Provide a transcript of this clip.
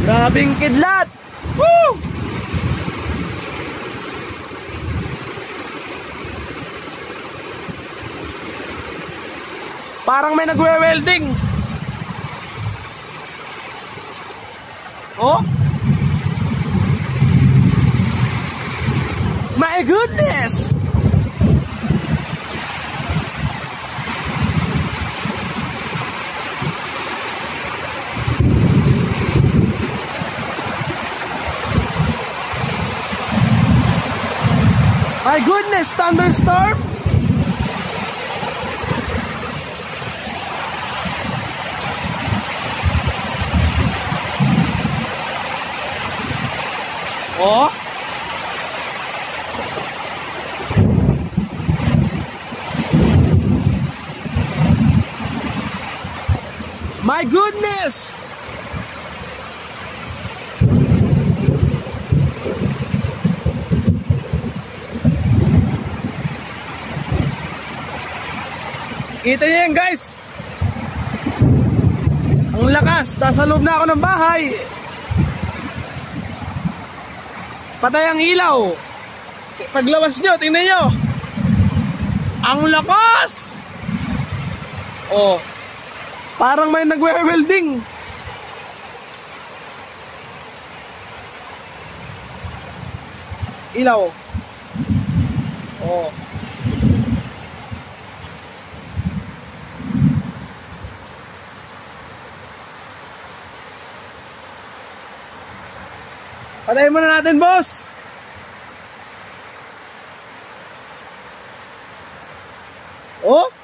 Grabing kidlat! Woo! Parang may nagwe-welding. Oh! My goodness! My goodness, thunderstorm! Oh! My goodness! Kita niyo yan, guys. Ang lakas. Nasa loob na ako ng bahay. Patay ang ilaw. Paglawas nyo, tingnan nyo. Ang lakas. Oh, parang may nagwe-welding. Ilaw. Oh. Patayin muna natin, boss. Oh?